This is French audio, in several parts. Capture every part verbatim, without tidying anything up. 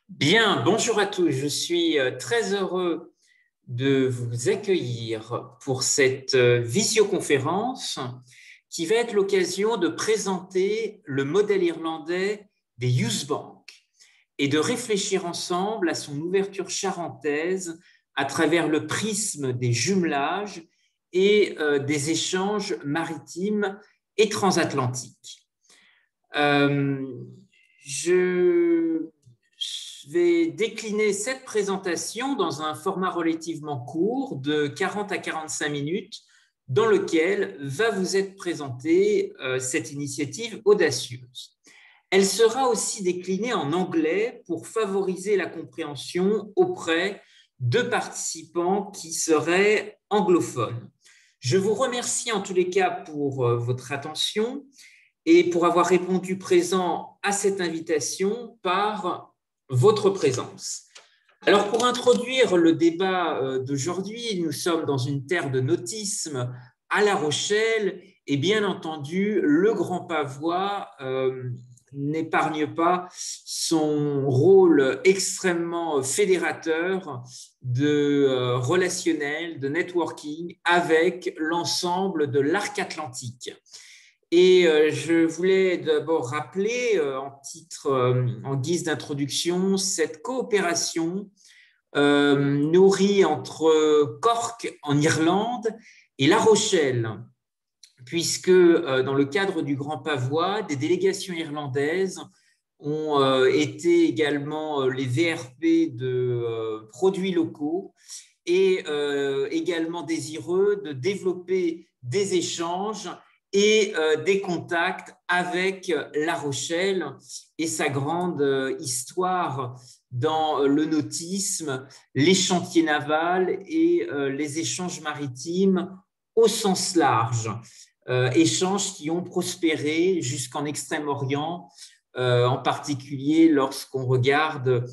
Bien, bonjour à tous. Je suis euh, très heureux de vous accueillir pour cette euh, visioconférence qui va être l'occasion de présenter le modèle irlandais des Youth Bank et de réfléchir ensemble à son ouverture charentaise à travers le prisme des jumelages et euh, des échanges maritimes et transatlantiques. Euh, je vais décliner cette présentation dans un format relativement court de quarante à quarante-cinq minutes dans lequel va vous être présentée euh, cette initiative audacieuse. Elle sera aussi déclinée en anglais pour favoriser la compréhension auprès de participants qui seraient anglophones. Je vous remercie en tous les cas pour euh, votre attention et pour avoir répondu présent à cette invitation par votre présence. Alors, pour introduire le débat d'aujourd'hui, nous sommes dans une terre de nautisme à La Rochelle et bien entendu, le Grand Pavois euh, n'épargne pas son rôle extrêmement fédérateur de euh, relationnel, de networking avec l'ensemble de l'arc atlantique. Et euh, je voulais d'abord rappeler, euh, en titre, euh, en guise d'introduction, cette coopération euh, nourrie entre Cork en Irlande et La Rochelle, puisque euh, dans le cadre du Grand Pavois, des délégations irlandaises ont euh, été également euh, les V R P de euh, produits locaux et euh, également désireux de développer des échanges et euh, des contacts avec La Rochelle et sa grande euh, histoire dans le nautisme, les chantiers navals et euh, les échanges maritimes au sens large. Euh, échanges qui ont prospéré jusqu'en Extrême-Orient, euh, en particulier lorsqu'on regarde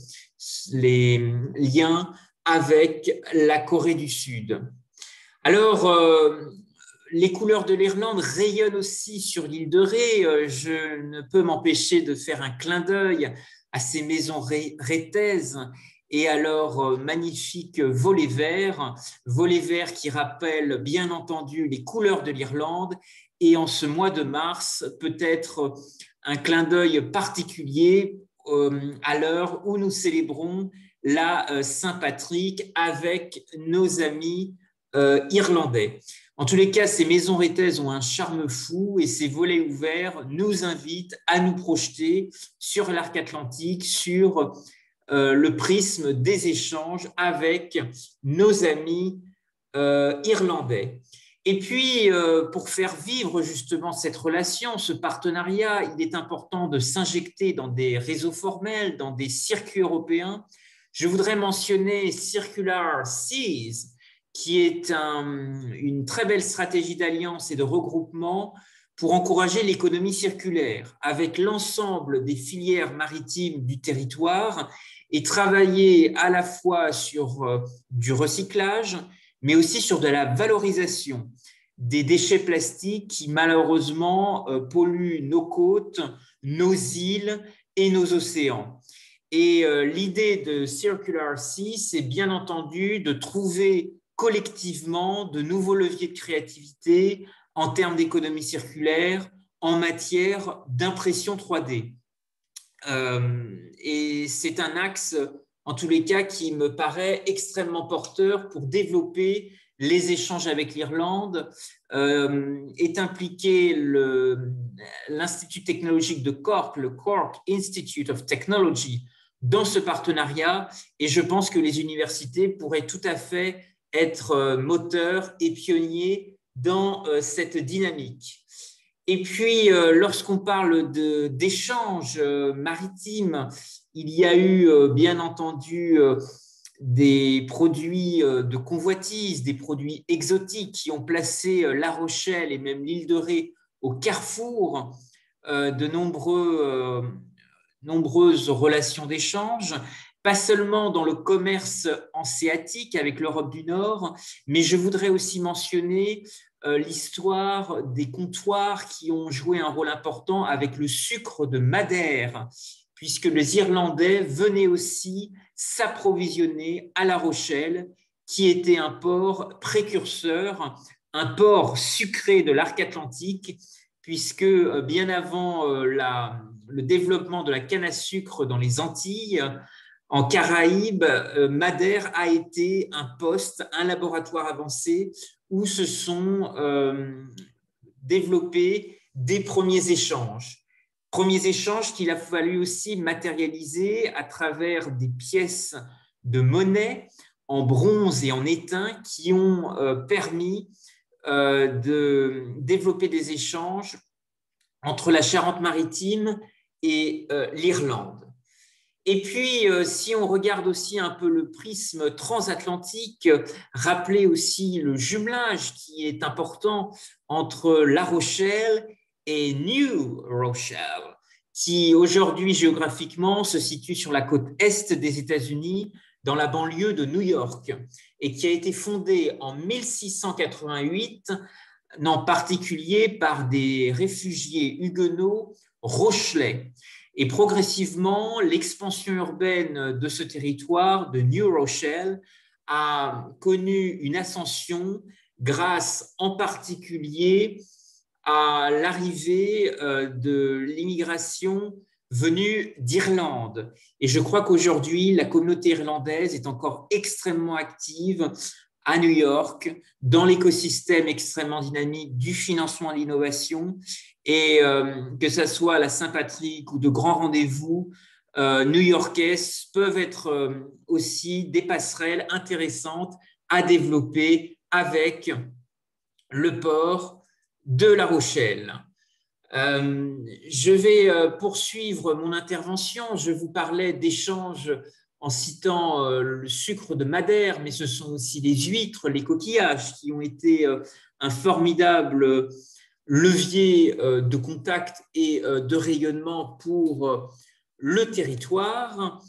les liens avec la Corée du Sud. Alors, euh, les couleurs de l'Irlande rayonnent aussi sur l'île de Ré. Je ne peux m'empêcher de faire un clin d'œil à ces maisons rétaises et à leurs magnifiques volets verts, volets verts qui rappellent bien entendu les couleurs de l'Irlande. Et en ce mois de mars, peut-être un clin d'œil particulier à l'heure où nous célébrons la Saint-Patrick avec nos amis irlandais. En tous les cas, ces maisons rétaises ont un charme fou et ces volets ouverts nous invitent à nous projeter sur l'arc atlantique, sur euh, le prisme des échanges avec nos amis euh, irlandais. Et puis, euh, pour faire vivre justement cette relation, ce partenariat, il est important de s'injecter dans des réseaux formels, dans des circuits européens. Je voudrais mentionner Circular Seas, qui est un, une très belle stratégie d'alliance et de regroupement pour encourager l'économie circulaire avec l'ensemble des filières maritimes du territoire et travailler à la fois sur euh, du recyclage, mais aussi sur de la valorisation des déchets plastiques qui malheureusement euh, polluent nos côtes, nos îles et nos océans. Et euh, l'idée de Circular Sea, c'est bien entendu de trouver collectivement de nouveaux leviers de créativité en termes d'économie circulaire, en matière d'impression trois D. Euh, et c'est un axe, en tous les cas, qui me paraît extrêmement porteur pour développer les échanges avec l'Irlande. Euh, est impliqué l'Institut technologique de Cork, le Cork Institute of Technology, dans ce partenariat. Et je pense que les universités pourraient tout à fait être moteur et pionnier dans cette dynamique. Et puis, lorsqu'on parle d'échanges maritimes, il y a eu, bien entendu, des produits de convoitise, des produits exotiques qui ont placé La Rochelle et même l'île de Ré au carrefour de nombreux, nombreuses relations d'échange, pas seulement dans le commerce hanséatique avec l'Europe du Nord, mais je voudrais aussi mentionner euh, l'histoire des comptoirs qui ont joué un rôle important avec le sucre de Madère, puisque les Irlandais venaient aussi s'approvisionner à La Rochelle, qui était un port précurseur, un port sucré de l'arc atlantique, puisque bien avant la, le développement de la canne à sucre dans les Antilles, en Caraïbes, Madère a été un poste, un laboratoire avancé où se sont euh, développés des premiers échanges. Premiers échanges qu'il a fallu aussi matérialiser à travers des pièces de monnaie en bronze et en étain qui ont euh, permis euh, de développer des échanges entre la Charente-Maritime et euh, l'Irlande. Et puis, euh, si on regarde aussi un peu le prisme transatlantique, euh, rappelez aussi le jumelage qui est important entre La Rochelle et New Rochelle, qui aujourd'hui géographiquement se situe sur la côte est des États-Unis, dans la banlieue de New York, et qui a été fondée en mille six cent quatre-vingt-huit, en particulier par des réfugiés huguenots rochelais. Et progressivement, l'expansion urbaine de ce territoire, de New Rochelle, a connu une ascension grâce en particulier à l'arrivée de l'immigration venue d'Irlande. Et je crois qu'aujourd'hui, la communauté irlandaise est encore extrêmement active à New York, dans l'écosystème extrêmement dynamique du financement à l'innovation, et euh, que ce soit à la Saint-Patrick ou de grands rendez-vous euh, new-yorkais peuvent être euh, aussi des passerelles intéressantes à développer avec le port de La Rochelle. Euh, je vais euh, poursuivre mon intervention. Je vous parlais d'échanges en citant euh, le sucre de Madère, mais ce sont aussi les huîtres, les coquillages qui ont été euh, un formidable levier euh, de contact et euh, de rayonnement pour euh, le territoire.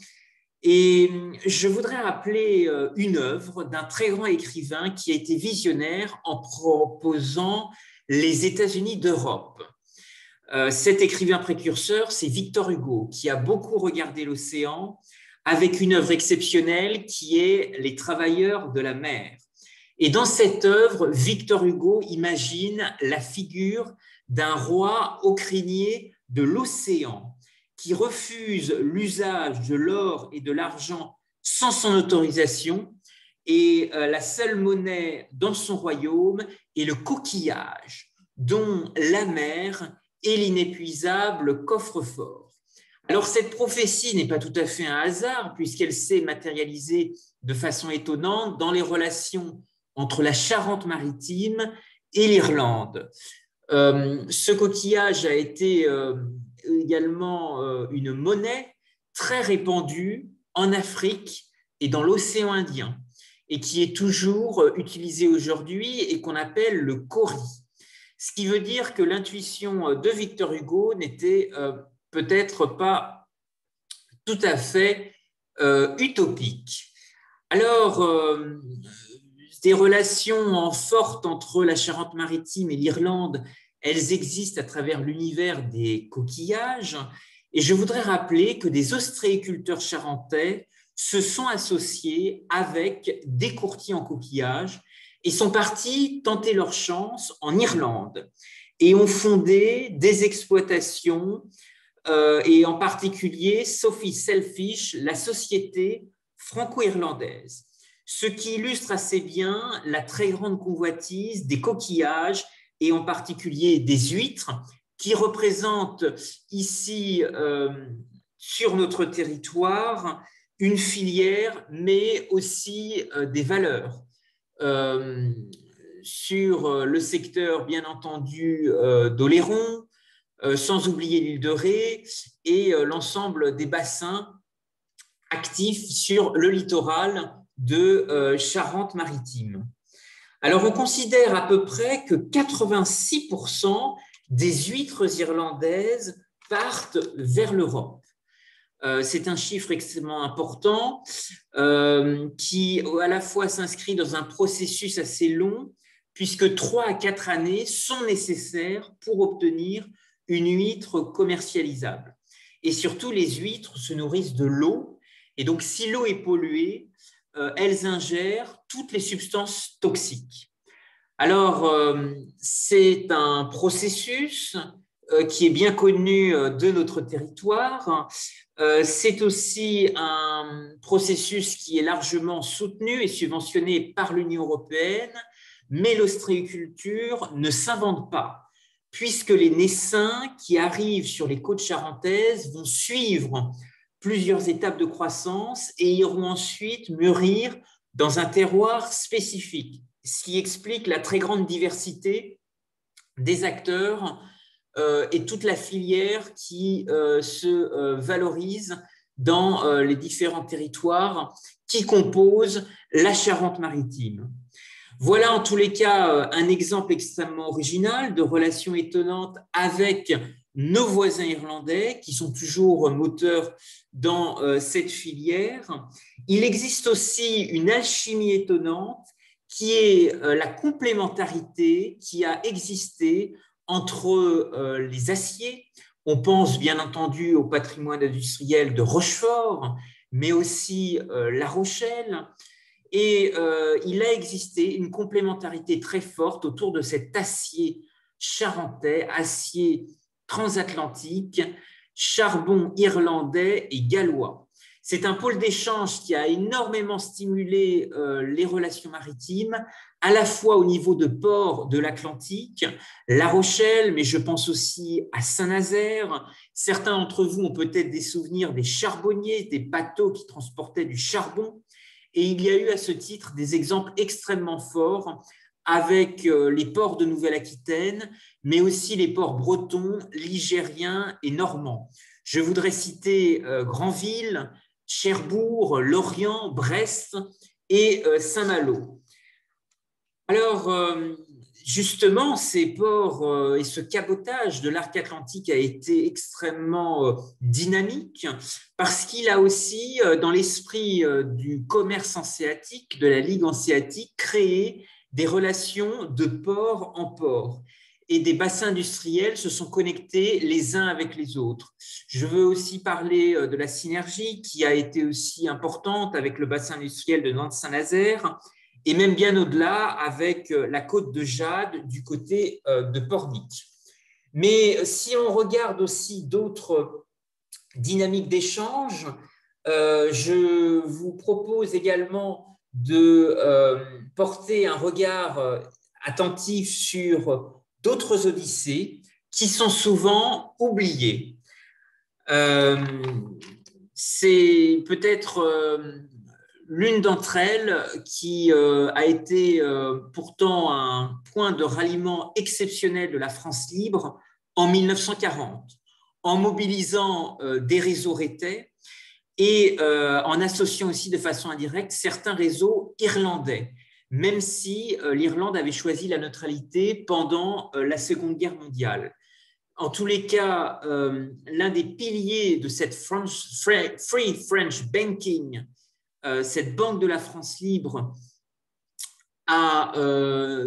Et je voudrais rappeler euh, une œuvre d'un très grand écrivain qui a été visionnaire en proposant les États-Unis d'Europe. Euh, cet écrivain précurseur, c'est Victor Hugo, qui a beaucoup regardé l'océan avec une œuvre exceptionnelle qui est Les Travailleurs de la mer. Et dans cette œuvre, Victor Hugo imagine la figure d'un roi au crinier de l'océan qui refuse l'usage de l'or et de l'argent sans son autorisation, et euh, la seule monnaie dans son royaume est le coquillage, dont la mer est l'inépuisable coffre-fort. Alors, cette prophétie n'est pas tout à fait un hasard, puisqu'elle s'est matérialisée de façon étonnante dans les relations entre la Charente-Maritime et l'Irlande. Euh, ce coquillage a été euh, également euh, une monnaie très répandue en Afrique et dans l'océan Indien, et qui est toujours utilisée aujourd'hui et qu'on appelle le cori. Ce qui veut dire que l'intuition de Victor Hugo n'était euh, peut-être pas tout à fait euh, utopique. Alors, euh, des relations fortes entre la Charente-Maritime et l'Irlande, elles existent à travers l'univers des coquillages. Et je voudrais rappeler que des ostréiculteurs charentais se sont associés avec des courtiers en coquillages et sont partis tenter leur chance en Irlande et ont fondé des exploitations, euh, et en particulier Sophie Selfish, la société franco-irlandaise, ce qui illustre assez bien la très grande convoitise des coquillages et en particulier des huîtres qui représentent ici euh, sur notre territoire une filière mais aussi euh, des valeurs. Euh, sur le secteur, bien entendu, euh, d'Oléron, euh, sans oublier l'île de Ré et euh, l'ensemble des bassins actifs sur le littoral de euh, Charente-Maritime. Alors, on considère à peu près que quatre-vingt-six pour cent des huîtres irlandaises partent vers l'Europe. Euh, c'est un chiffre extrêmement important euh, qui à la fois s'inscrit dans un processus assez long, puisque trois à quatre années sont nécessaires pour obtenir une huître commercialisable. et surtout les huîtres se nourrissent de l'eau. Et donc, si l'eau est polluée, euh, elles ingèrent toutes les substances toxiques. Alors, euh, c'est un processus euh, qui est bien connu euh, de notre territoire. Euh, c'est aussi un processus qui est largement soutenu et subventionné par l'Union européenne, mais l'ostréiculture ne s'invente pas, puisque les naissains qui arrivent sur les côtes charentaises vont suivre plusieurs étapes de croissance et iront ensuite mûrir dans un terroir spécifique, ce qui explique la très grande diversité des acteurs euh, et toute la filière qui euh, se euh, valorise dans euh, les différents territoires qui composent la Charente-Maritime. Voilà en tous les cas un exemple extrêmement original de relation étonnante avec nos voisins irlandais qui sont toujours moteurs dans euh, cette filière. Il existe aussi une alchimie étonnante qui est euh, la complémentarité qui a existé entre euh, les aciers. On pense bien entendu au patrimoine industriel de Rochefort, mais aussi euh, La Rochelle. Et euh, il a existé une complémentarité très forte autour de cet acier charentais, acier transatlantique, charbon irlandais et gallois. C'est un pôle d'échange qui a énormément stimulé euh, les relations maritimes, à la fois au niveau de ports de l'Atlantique, La Rochelle, mais je pense aussi à Saint-Nazaire. Certains d'entre vous ont peut-être des souvenirs des charbonniers, des bateaux qui transportaient du charbon. Et il y a eu à ce titre des exemples extrêmement forts avec les ports de Nouvelle-Aquitaine, mais aussi les ports bretons, ligériens et normands. Je voudrais citer Granville, Cherbourg, Lorient, Brest et Saint-Malo. Alors, justement, ces ports et ce cabotage de l'arc atlantique a été extrêmement dynamique parce qu'il a aussi, dans l'esprit du commerce hanséatique, de la Ligue hanséatique, créé des relations de port en port. Et des bassins industriels se sont connectés les uns avec les autres. Je veux aussi parler de la synergie qui a été aussi importante avec le bassin industriel de Nantes-Saint-Nazaire, et même bien au-delà avec la côte de Jade du côté de Pornic. Mais si on regarde aussi d'autres dynamiques d'échange, euh, je vous propose également de euh, porter un regard attentif sur d'autres odyssées qui sont souvent oubliées. Euh, c'est peut-être... Euh, l'une d'entre elles qui euh, a été euh, pourtant un point de ralliement exceptionnel de la France libre en mille neuf cent quarante, en mobilisant euh, des réseaux rétais et euh, en associant aussi de façon indirecte certains réseaux irlandais, même si euh, l'Irlande avait choisi la neutralité pendant euh, la Seconde Guerre mondiale. En tous les cas, euh, l'un des piliers de cette French, Free French Banking, Euh, cette banque de la France libre a euh,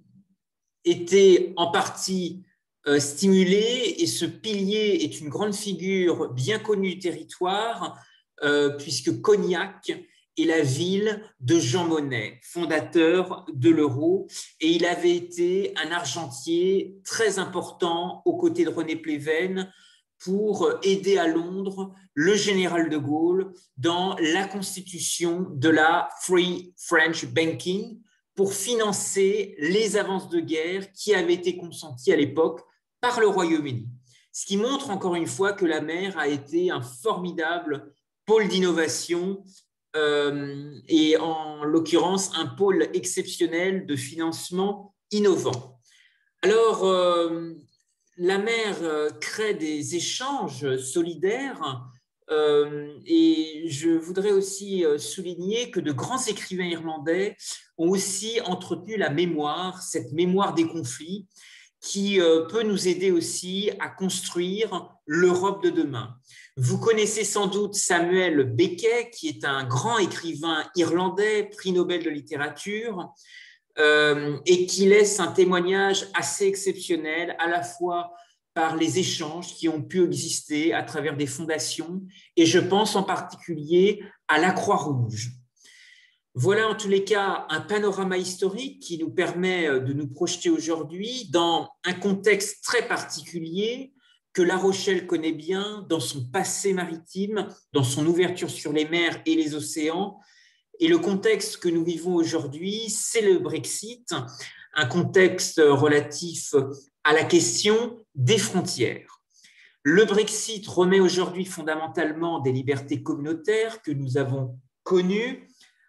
été en partie euh, stimulée et ce pilier est une grande figure bien connue du territoire euh, puisque Cognac est la ville de Jean Monnet, fondateur de l'euro, et il avait été un argentier très important aux côtés de René Pleven pour aider à Londres le général de Gaulle dans la constitution de la Free French Banking pour financer les avances de guerre qui avaient été consenties à l'époque par le Royaume-Uni. Ce qui montre encore une fois que la mer a été un formidable pôle d'innovation euh, et en l'occurrence un pôle exceptionnel de financement innovant. Alors, euh, la mer crée des échanges solidaires euh, et je voudrais aussi souligner que de grands écrivains irlandais ont aussi entretenu la mémoire, cette mémoire des conflits qui euh, peut nous aider aussi à construire l'Europe de demain. Vous connaissez sans doute Samuel Beckett, qui est un grand écrivain irlandais, prix Nobel de littérature, Euh, et qui laisse un témoignage assez exceptionnel, à la fois par les échanges qui ont pu exister à travers des fondations, et je pense en particulier à la Croix-Rouge. Voilà en tous les cas un panorama historique qui nous permet de nous projeter aujourd'hui dans un contexte très particulier que La Rochelle connaît bien dans son passé maritime, dans son ouverture sur les mers et les océans. Et le contexte que nous vivons aujourd'hui, c'est le Brexit, un contexte relatif à la question des frontières. Le Brexit remet aujourd'hui fondamentalement des libertés communautaires que nous avons connues,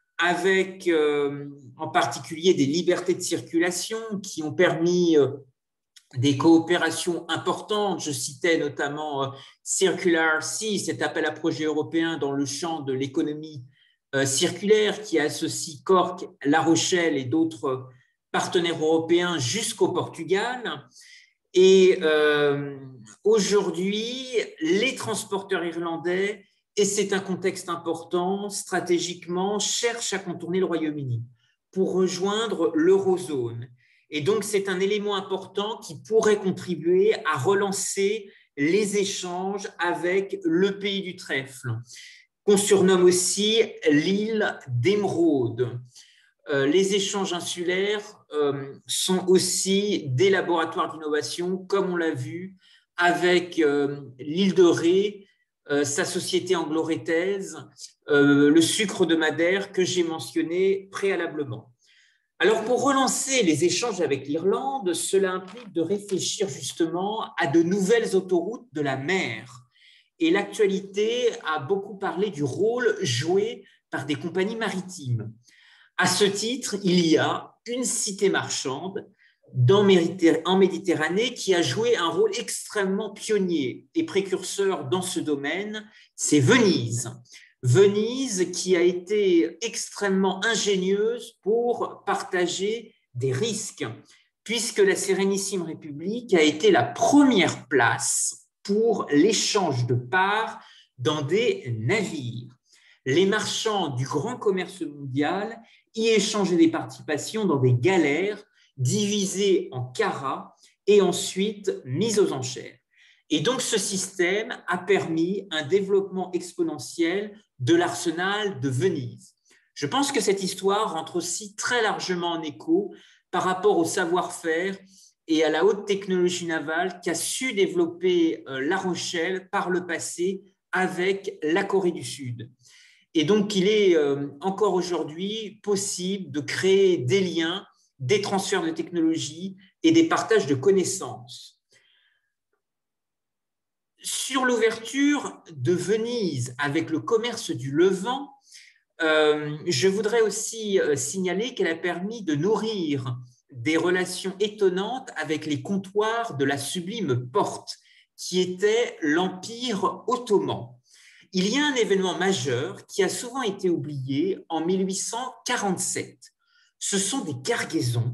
avec euh, en particulier des libertés de circulation qui ont permis euh, des coopérations importantes. Je citais notamment euh, Circular Sea, cet appel à projet européen dans le champ de l'économie euh, circulaire qui associe Cork, La Rochelle et d'autres partenaires européens jusqu'au Portugal. Et euh, aujourd'hui, les transporteurs irlandais, et c'est un contexte important, stratégiquement, cherchent à contourner le Royaume-Uni pour rejoindre l'eurozone. Et donc, c'est un élément important qui pourrait contribuer à relancer les échanges avec le pays du trèfle, qu'on surnomme aussi l'île d'Émeraude. Euh, les échanges insulaires euh, sont aussi des laboratoires d'innovation, comme on l'a vu avec euh, l'île de Ré, euh, sa société anglo-rétaise, euh, le sucre de Madère que j'ai mentionné préalablement. Alors, pour relancer les échanges avec l'Irlande, cela implique de réfléchir justement à de nouvelles autoroutes de la mer. Et l'actualité a beaucoup parlé du rôle joué par des compagnies maritimes. À ce titre, il y a une cité marchande en Méditerranée qui a joué un rôle extrêmement pionnier et précurseur dans ce domaine, c'est Venise. Venise qui a été extrêmement ingénieuse pour partager des risques, puisque la Sérénissime République a été la première place pour l'échange de parts dans des navires. Les marchands du grand commerce mondial y échangeaient des participations dans des galères divisées en carats et ensuite mises aux enchères. Et donc, ce système a permis un développement exponentiel de l'arsenal de Venise. Je pense que cette histoire rentre aussi très largement en écho par rapport au savoir-faire et à la haute technologie navale qu'a su développer La Rochelle par le passé avec la Corée du Sud. Et donc, il est encore aujourd'hui possible de créer des liens, des transferts de technologies et des partages de connaissances. Sur l'ouverture de Venise avec le commerce du Levant, euh, je voudrais aussi signaler qu'elle a permis de nourrir des relations étonnantes avec les comptoirs de la Sublime Porte, qui était l'Empire ottoman. Il y a un événement majeur qui a souvent été oublié en mille huit cent quarante-sept. Ce sont des cargaisons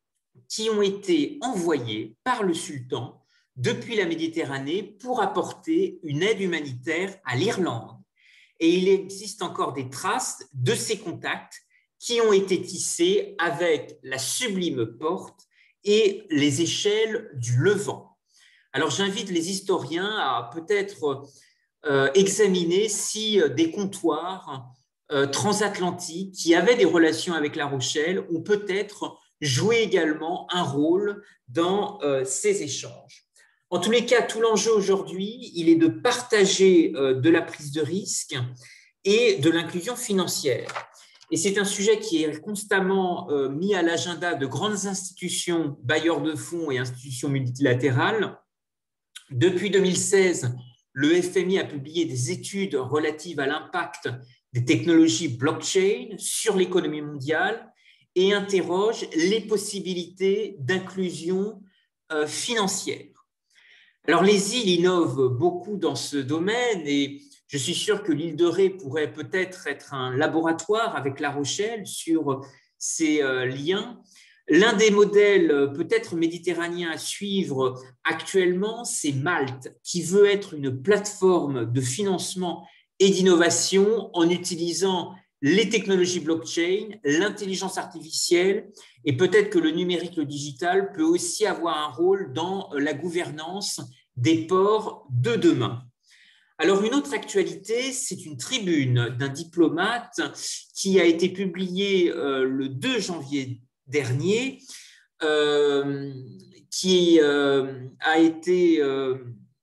qui ont été envoyées par le sultan depuis la Méditerranée pour apporter une aide humanitaire à l'Irlande. Et il existe encore des traces de ces contacts qui ont été tissés avec la Sublime Porte et les échelles du Levant. Alors j'invite les historiens à peut-être euh, examiner si des comptoirs euh, transatlantiques qui avaient des relations avec La Rochelle ont peut-être joué également un rôle dans euh, ces échanges. En tous les cas, tout l'enjeu aujourd'hui, il est de partager euh, de la prise de risque et de l'inclusion financière. Et c'est un sujet qui est constamment euh, mis à l'agenda de grandes institutions, bailleurs de fonds et institutions multilatérales. Depuis deux mille seize, le F M I a publié des études relatives à l'impact des technologies blockchain sur l'économie mondiale et interroge les possibilités d'inclusion euh, financière. Alors, les îles innovent beaucoup dans ce domaine et je suis sûr que l'île de Ré pourrait peut-être être un laboratoire avec La Rochelle sur ces euh, liens. L'un des modèles peut-être méditerranéens à suivre actuellement, c'est Malte, qui veut être une plateforme de financement et d'innovation en utilisant les technologies blockchain, l'intelligence artificielle, et peut-être que le numérique, le digital peut aussi avoir un rôle dans la gouvernance des ports de demain. Alors, une autre actualité, c'est une tribune d'un diplomate qui a été publiée euh, le deux janvier dernier, euh, qui euh, a été euh,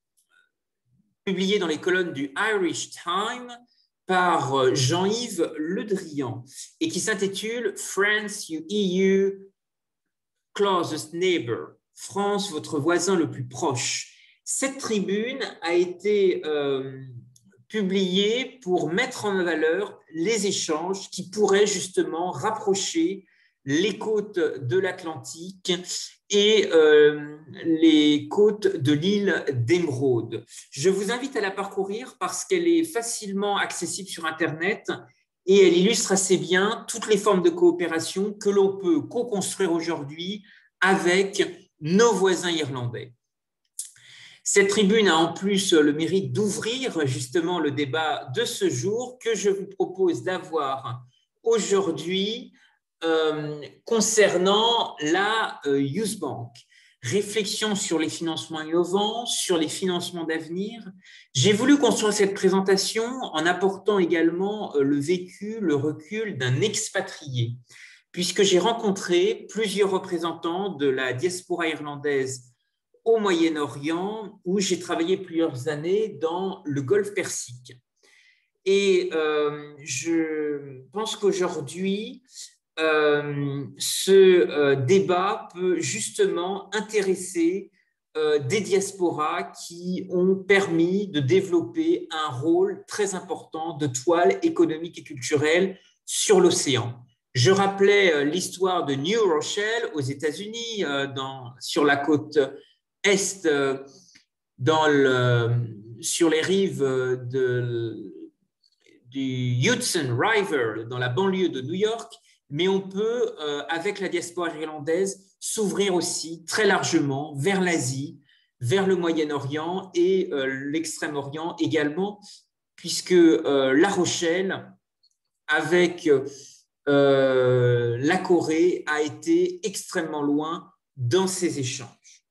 publiée dans les colonnes du Irish Times par Jean-Yves Le Drian et qui s'intitule « France, E U closest neighbor », France, votre voisin le plus proche. Cette tribune a été euh, publiée pour mettre en valeur les échanges qui pourraient justement rapprocher les côtes de l'Atlantique et euh, les côtes de l'île d'Émeraude. Je vous invite à la parcourir parce qu'elle est facilement accessible sur Internet et elle illustre assez bien toutes les formes de coopération que l'on peut co-construire aujourd'hui avec nos voisins irlandais. Cette tribune a en plus le mérite d'ouvrir justement le débat de ce jour que je vous propose d'avoir aujourd'hui euh, concernant la euh, Youth Bank. Réflexion sur les financements innovants, sur les financements d'avenir. J'ai voulu construire cette présentation en apportant également euh, le vécu, le recul d'un expatrié, puisque j'ai rencontré plusieurs représentants de la diaspora irlandaise au Moyen-Orient, où j'ai travaillé plusieurs années dans le Golfe Persique. Et euh, je pense qu'aujourd'hui, euh, ce euh, débat peut justement intéresser euh, des diasporas qui ont permis de développer un rôle très important de toile économique et culturelle sur l'océan. Je rappelais l'histoire de New Rochelle aux États-Unis, euh, dans, sur la côte est, euh, dans le, sur les rives de, du Hudson River, dans la banlieue de New York, mais on peut, euh, avec la diaspora irlandaise, s'ouvrir aussi très largement vers l'Asie, vers le Moyen-Orient et euh, l'Extrême-Orient également, puisque euh, La Rochelle, avec euh, la Corée, a été extrêmement loin dans ces échanges.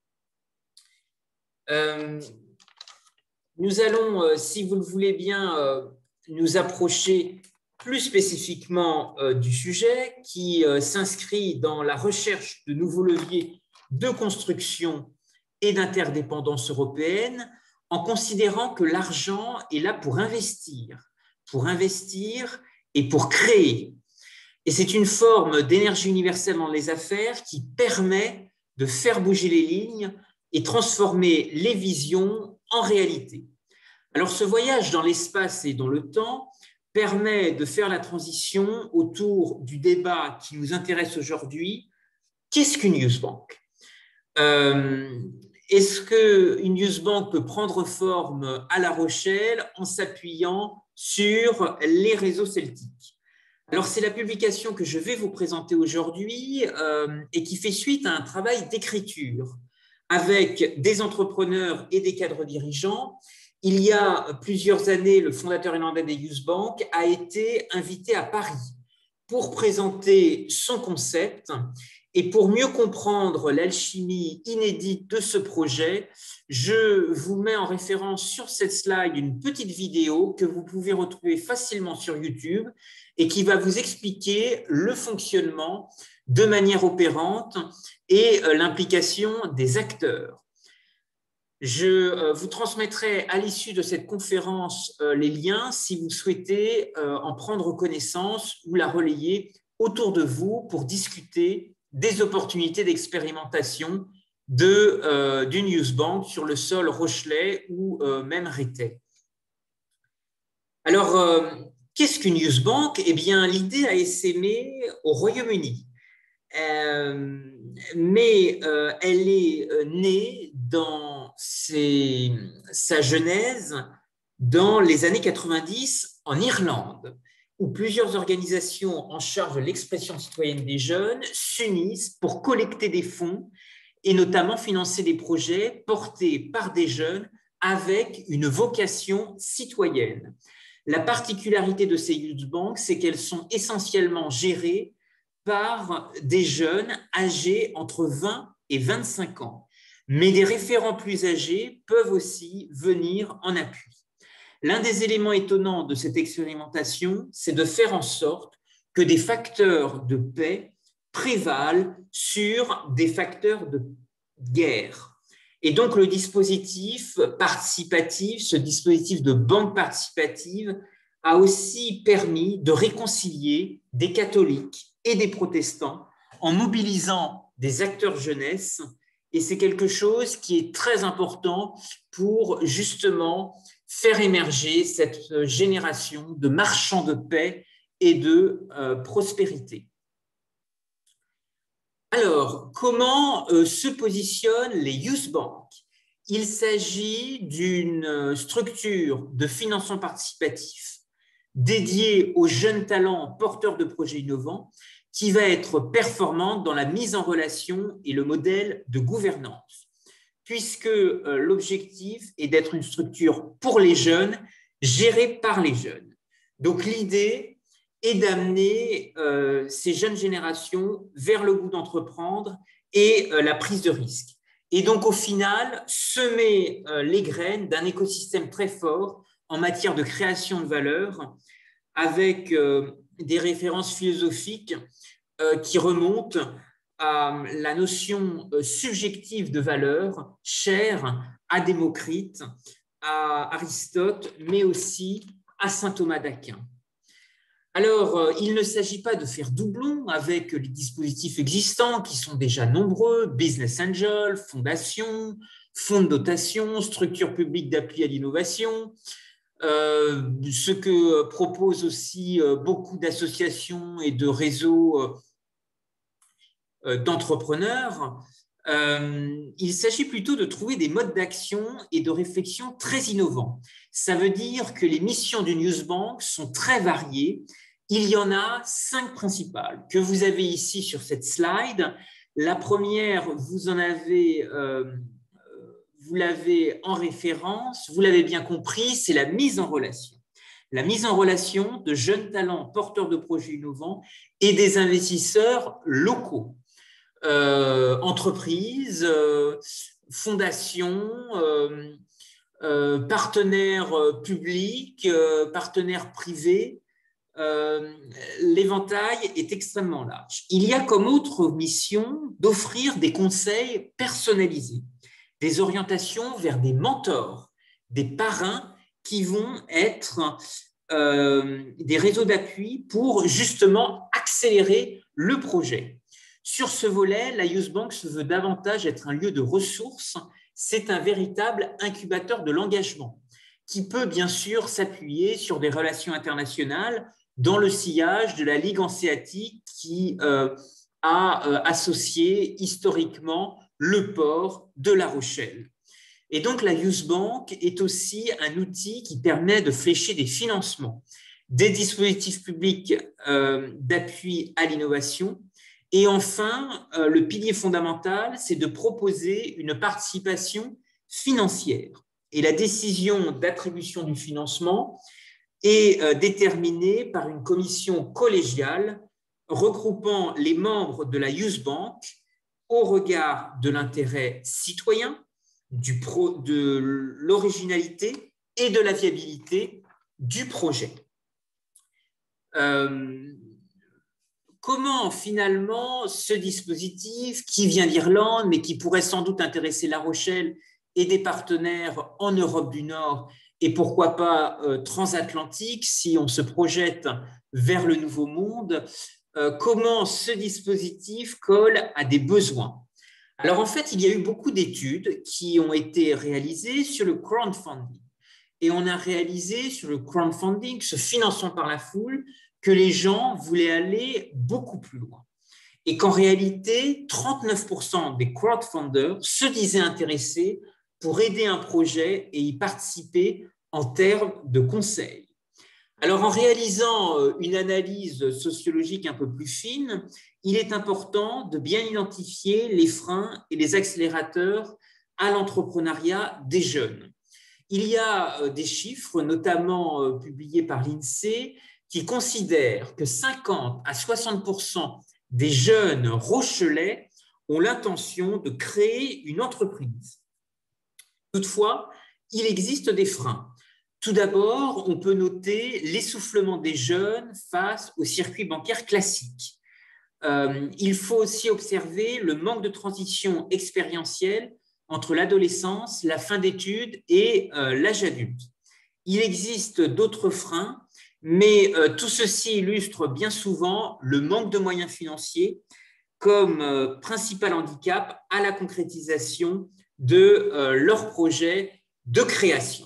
Euh, nous allons, euh, si vous le voulez bien, euh, nous approcher plus spécifiquement euh, du sujet qui euh, s'inscrit dans la recherche de nouveaux leviers de construction et d'interdépendance européenne, en considérant que l'argent est là pour investir, pour investir et pour créer. Et c'est une forme d'énergie universelle dans les affaires qui permet de faire bouger les lignes et transformer les visions en réalité. Alors, ce voyage dans l'espace et dans le temps permet de faire la transition autour du débat qui nous intéresse aujourd'hui. Qu'est-ce qu'une Youth Bank ? euh, Est-ce qu'une Youth Bank peut prendre forme à La Rochelle en s'appuyant sur les réseaux celtiques ? Alors, c'est la publication que je vais vous présenter aujourd'hui euh, et qui fait suite à un travail d'écriture avec des entrepreneurs et des cadres dirigeants. Il y a plusieurs années, le fondateur irlandais des Youth Bank a été invité à Paris pour présenter son concept. Et pour mieux comprendre l'alchimie inédite de ce projet, je vous mets en référence sur cette slide une petite vidéo que vous pouvez retrouver facilement sur YouTube et qui va vous expliquer le fonctionnement de manière opérante et l'implication des acteurs. Je vous transmettrai à l'issue de cette conférence les liens si vous souhaitez en prendre connaissance ou la relayer autour de vous pour discuter des opportunités d'expérimentation de, euh, d'une Youth Bank sur le sol rochelais ou euh, même rétais. Alors, euh, qu'est-ce qu'une Youth Bank ? Eh bien, l'idée a essaimé au Royaume-Uni, euh, mais euh, elle est née dans ses, sa genèse dans les années quatre-vingt-dix en Irlande, où plusieurs organisations en charge de l'expression citoyenne des jeunes s'unissent pour collecter des fonds et notamment financer des projets portés par des jeunes avec une vocation citoyenne. La particularité de ces Youth Banks, c'est qu'elles sont essentiellement gérées par des jeunes âgés entre vingt et vingt-cinq ans. mais des référents plus âgés peuvent aussi venir en appui. L'un des éléments étonnants de cette expérimentation, c'est de faire en sorte que des facteurs de paix prévalent sur des facteurs de guerre. Et donc, le dispositif participatif, ce dispositif de banque participative, a aussi permis de réconcilier des catholiques et des protestants en mobilisant des acteurs jeunesse. Et c'est quelque chose qui est très important pour justement faire émerger cette génération de marchands de paix et de euh, prospérité. Alors, comment euh, se positionnent les Youth Banks? Il s'agit d'une structure de financement participatif dédiée aux jeunes talents porteurs de projets innovants qui va être performante dans la mise en relation et le modèle de gouvernance, puisque euh, l'objectif est d'être une structure pour les jeunes, gérée par les jeunes. Donc, l'idée et d'amener euh, ces jeunes générations vers le goût d'entreprendre et euh, la prise de risque. Et donc, au final, semer euh, les graines d'un écosystème très fort en matière de création de valeur avec euh, des références philosophiques euh, qui remontent à la notion euh, subjective de valeur chère à Démocrite, à Aristote, mais aussi à saint Thomas d'Aquin. Alors, il ne s'agit pas de faire doublon avec les dispositifs existants qui sont déjà nombreux, Business Angel, fondations, fonds de dotation, structures publiques d'appui à l'innovation, euh, ce que proposent aussi beaucoup d'associations et de réseaux d'entrepreneurs. Euh, il s'agit plutôt de trouver des modes d'action et de réflexion très innovants. Ça veut dire que les missions d'une Youth Bank sont très variées. Il y en a cinq principales que vous avez ici sur cette slide. La première, vous en avez, euh, vous l'avez en référence, vous l'avez bien compris, c'est la mise en relation. La mise en relation de jeunes talents porteurs de projets innovants et des investisseurs locaux. Euh, entreprises, euh, fondations, euh, euh, partenaires publics, euh, partenaires privés, euh, l'éventail est extrêmement large. Il y a comme autre mission d'offrir des conseils personnalisés, des orientations vers des mentors, des parrains qui vont être euh, des réseaux d'appui pour justement accélérer le projet. Sur ce volet, la Youth Bank se veut davantage être un lieu de ressources. C'est un véritable incubateur de l'engagement qui peut bien sûr s'appuyer sur des relations internationales dans le sillage de la Ligue hanséatique qui euh, a euh, associé historiquement le port de La Rochelle. Et donc la Youth Bank est aussi un outil qui permet de flécher des financements, des dispositifs publics euh, d'appui à l'innovation. Et enfin, euh, le pilier fondamental, c'est de proposer une participation financière. Et la décision d'attribution du financement est euh, déterminée par une commission collégiale regroupant les membres de la Youth Bank au regard de l'intérêt citoyen, du pro, de l'originalité et de la viabilité du projet. Euh, Comment finalement ce dispositif qui vient d'Irlande, mais qui pourrait sans doute intéresser La Rochelle et des partenaires en Europe du Nord, et pourquoi pas euh, transatlantique si on se projette vers le Nouveau Monde, euh, comment ce dispositif colle à des besoins? Alors en fait, il y a eu beaucoup d'études qui ont été réalisées sur le crowdfunding. Et on a réalisé sur le crowdfunding, ce financement par la foule, que les gens voulaient aller beaucoup plus loin. Et qu'en réalité, trente-neuf pour cent des crowdfunders se disaient intéressés pour aider un projet et y participer en termes de conseils. Alors, en réalisant une analyse sociologique un peu plus fine, il est important de bien identifier les freins et les accélérateurs à l'entrepreneuriat des jeunes. Il y a des chiffres, notamment publiés par l'INSEE, qui considèrent que cinquante à soixante pour cent des jeunes rochelais ont l'intention de créer une entreprise. Toutefois, il existe des freins. Tout d'abord, on peut noter l'essoufflement des jeunes face au circuit bancaire classique. Euh, il faut aussi observer le manque de transition expérientielle entre l'adolescence, la fin d'études et euh, l'âge adulte. Il existe d'autres freins, mais euh, tout ceci illustre bien souvent le manque de moyens financiers comme euh, principal handicap à la concrétisation de euh, leur projet de création.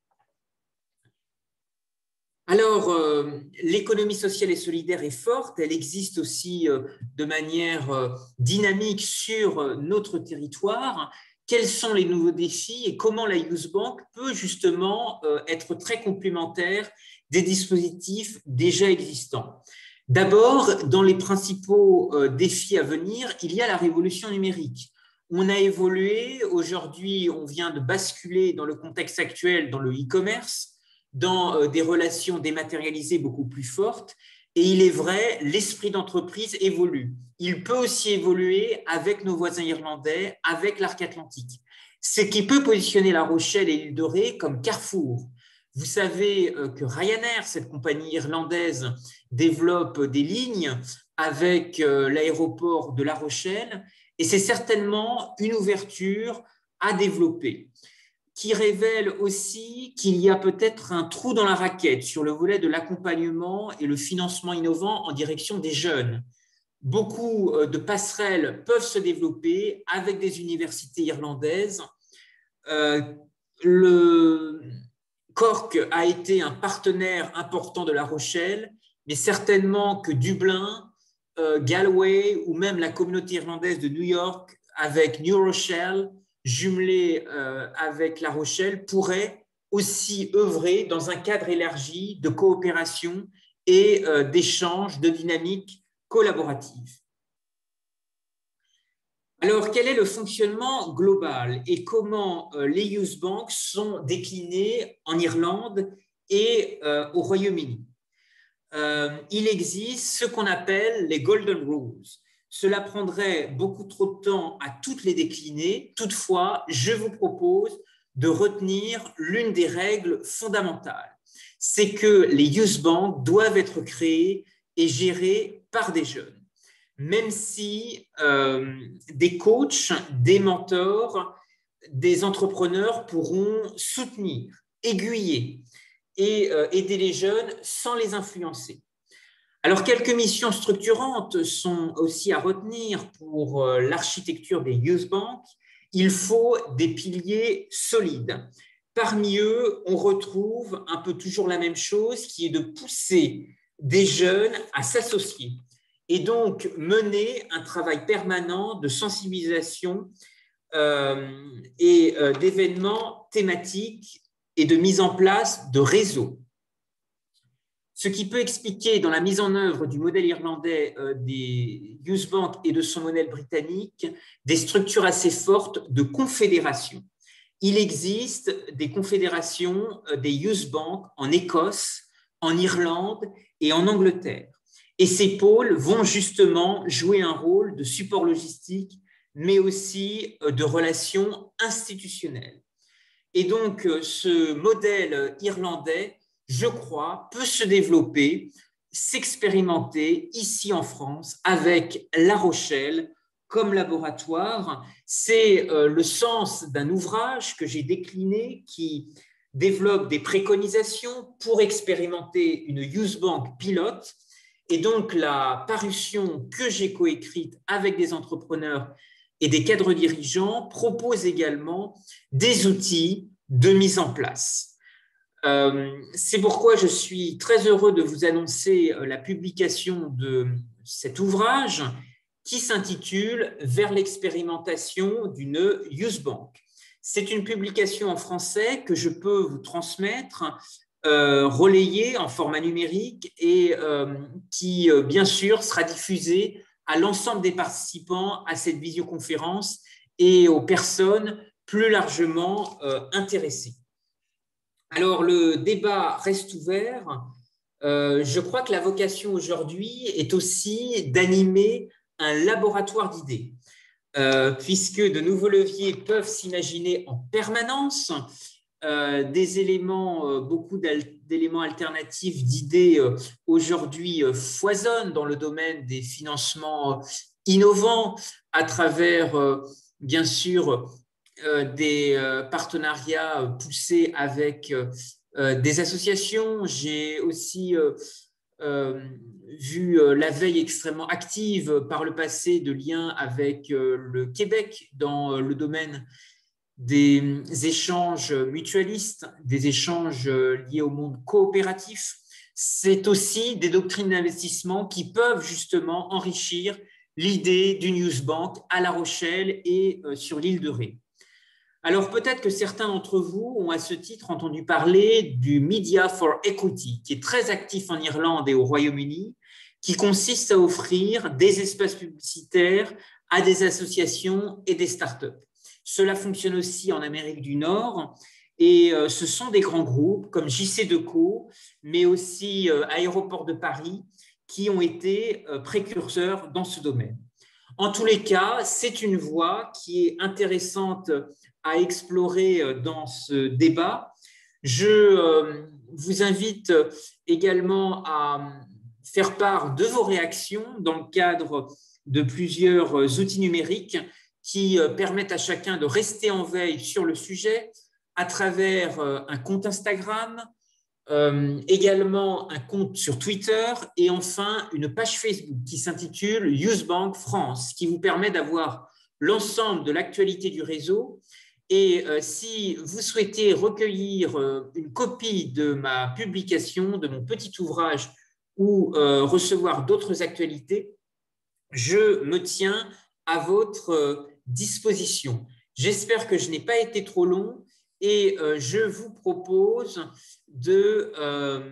Alors, euh, l'économie sociale et solidaire est forte, elle existe aussi euh, de manière euh, dynamique sur euh, notre territoire. Quels sont les nouveaux défis et comment la Youth Bank peut justement euh, être très complémentaire des dispositifs déjà existants? D'abord, dans les principaux euh, défis à venir, il y a la révolution numérique. On a évolué, aujourd'hui on vient de basculer dans le contexte actuel dans le e-commerce, dans des relations dématérialisées beaucoup plus fortes. Et il est vrai, l'esprit d'entreprise évolue. Il peut aussi évoluer avec nos voisins irlandais, avec l'arc atlantique. Ce qui peut positionner La Rochelle et l'île de Ré comme carrefour. Vous savez que Ryanair, cette compagnie irlandaise, développe des lignes avec l'aéroport de La Rochelle et c'est certainement une ouverture à développer, qui révèle aussi qu'il y a peut-être un trou dans la raquette sur le volet de l'accompagnement et le financement innovant en direction des jeunes. Beaucoup de passerelles peuvent se développer avec des universités irlandaises. Euh, le Cork a été un partenaire important de La Rochelle, mais certainement que Dublin, euh, Galway ou même la communauté irlandaise de New York avec New Rochelle jumelé euh, avec La Rochelle, pourrait aussi œuvrer dans un cadre élargi de coopération et euh, d'échange, de dynamique collaborative. Alors, quel est le fonctionnement global et comment euh, les Youth Banks sont déclinés en Irlande et euh, au Royaume-Uni? euh, Il existe ce qu'on appelle les Golden Rules. Cela prendrait beaucoup trop de temps à toutes les décliner. Toutefois, je vous propose de retenir l'une des règles fondamentales. C'est que les Youth Banks doivent être créés et gérés par des jeunes. Même si euh, des coachs, des mentors, des entrepreneurs pourront soutenir, aiguiller et euh, aider les jeunes sans les influencer. Alors, quelques missions structurantes sont aussi à retenir pour l'architecture des Youth Banks. Il faut des piliers solides. Parmi eux, on retrouve un peu toujours la même chose, qui est de pousser des jeunes à s'associer et donc mener un travail permanent de sensibilisation euh, et euh, d'événements thématiques et de mise en place de réseaux. Ce qui peut expliquer dans la mise en œuvre du modèle irlandais euh, des Youth Banks et de son modèle britannique des structures assez fortes de confédération. Il existe des confédérations euh, des Youth Banks en Écosse, en Irlande et en Angleterre. Et ces pôles vont justement jouer un rôle de support logistique, mais aussi euh, de relations institutionnelles. Et donc, euh, ce modèle irlandais, je crois, peut se développer, s'expérimenter ici en France avec La Rochelle comme laboratoire. C'est euh, le sens d'un ouvrage que j'ai décliné qui développe des préconisations pour expérimenter une Youth Bank pilote. Et donc, la parution que j'ai coécrite avec des entrepreneurs et des cadres dirigeants propose également des outils de mise en place. Euh, c'est pourquoi je suis très heureux de vous annoncer la publication de cet ouvrage qui s'intitule « Vers l'expérimentation d'une Youth Bank ». C'est une publication en français que je peux vous transmettre, euh, relayée en format numérique et euh, qui, euh, bien sûr, sera diffusée à l'ensemble des participants à cette visioconférence et aux personnes plus largement euh, intéressées. Alors, le débat reste ouvert. Euh, je crois que la vocation aujourd'hui est aussi d'animer un laboratoire d'idées. euh, puisque de nouveaux leviers peuvent s'imaginer en permanence. Euh, des éléments, euh, beaucoup d'éléments alternatifs, d'idées euh, aujourd'hui euh, foisonnent dans le domaine des financements euh, innovants à travers, euh, bien sûr, euh, des euh, partenariats poussés avec euh, des associations. J'ai aussi euh, euh, vu euh, la veille extrêmement active par le passé de liens avec euh, le Québec dans euh, le domaine des échanges mutualistes, des échanges liés au monde coopératif. C'est aussi des doctrines d'investissement qui peuvent justement enrichir l'idée d'une news bank à La Rochelle et sur l'île de Ré. Alors peut-être que certains d'entre vous ont à ce titre entendu parler du Media for Equity, qui est très actif en Irlande et au Royaume-Uni, qui consiste à offrir des espaces publicitaires à des associations et des startups. Cela fonctionne aussi en Amérique du Nord et euh, ce sont des grands groupes comme J C Decaux, mais aussi euh, Aéroports de Paris qui ont été euh, précurseurs dans ce domaine. En tous les cas, c'est une voie qui est intéressante à explorer dans ce débat. Je euh, vous invite également à faire part de vos réactions dans le cadre de plusieurs outils numériques qui permettent à chacun de rester en veille sur le sujet à travers un compte Instagram, euh, également un compte sur Twitter et enfin une page Facebook qui s'intitule Newsbank France, qui vous permet d'avoir l'ensemble de l'actualité du réseau. Et euh, si vous souhaitez recueillir euh, une copie de ma publication, de mon petit ouvrage ou euh, recevoir d'autres actualités, je me tiens à votre euh, disposition. J'espère que je n'ai pas été trop long et euh, je vous propose de euh,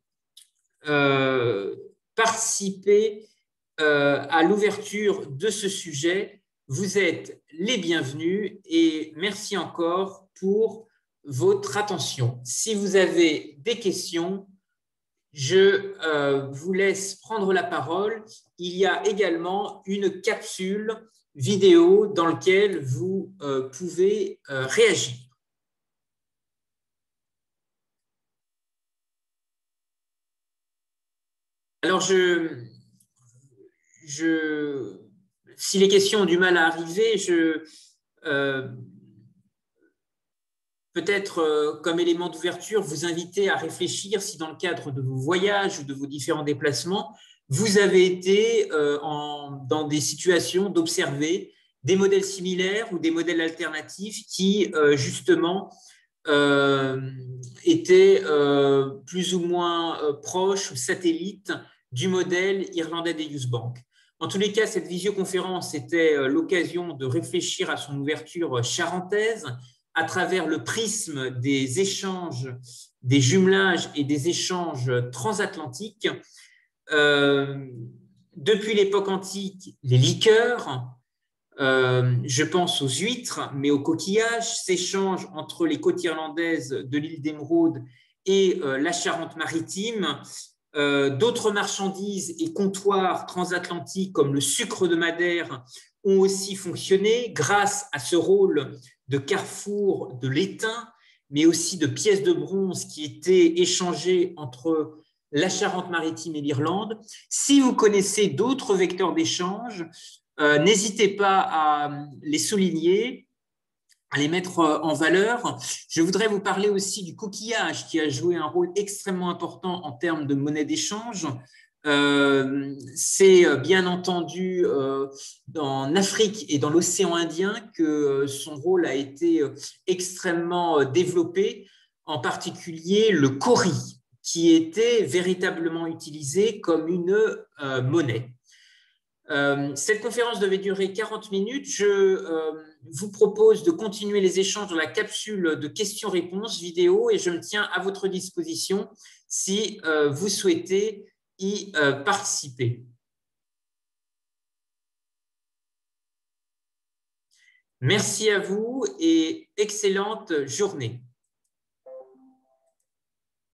euh, participer euh, à l'ouverture de ce sujet. Vous êtes les bienvenus et merci encore pour votre attention. Si vous avez des questions, je euh, vous laisse prendre la parole. Il y a également une capsule vidéo dans laquelle vous euh, pouvez euh, réagir. Alors, je, je, si les questions ont du mal à arriver, je, euh, peut-être euh, comme élément d'ouverture, vous inviter à réfléchir si dans le cadre de vos voyages ou de vos différents déplacements, vous avez été euh, en, dans des situations d'observer des modèles similaires ou des modèles alternatifs qui, euh, justement, euh, étaient euh, plus ou moins euh, proches ou satellites du modèle irlandais des Youth Bank. En tous les cas, cette visioconférence était euh, l'occasion de réfléchir à son ouverture charentaise à travers le prisme des échanges, des jumelages et des échanges transatlantiques. Euh, depuis l'époque antique, les liqueurs, euh, je pense aux huîtres, mais aux coquillages, s'échangent entre les côtes irlandaises de l'île d'Émeraude et euh, la Charente-Maritime. Euh, D'autres marchandises et comptoirs transatlantiques comme le sucre de Madère ont aussi fonctionné grâce à ce rôle de carrefour de l'étain, mais aussi de pièces de bronze qui étaient échangées entre la Charente-Maritime et l'Irlande. Si vous connaissez d'autres vecteurs d'échange, euh, n'hésitez pas à les souligner, à les mettre en valeur. Je voudrais vous parler aussi du coquillage qui a joué un rôle extrêmement important en termes de monnaie d'échange. Euh, c'est bien entendu euh, en Afrique et dans l'océan Indien que son rôle a été extrêmement développé, en particulier le kauri, qui était véritablement utilisé comme une euh, monnaie. Euh, cette conférence devait durer quarante minutes. Je euh, vous propose de continuer les échanges dans la capsule de questions-réponses vidéo et je me tiens à votre disposition si euh, vous souhaitez y euh, participer. Merci à vous et excellente journée.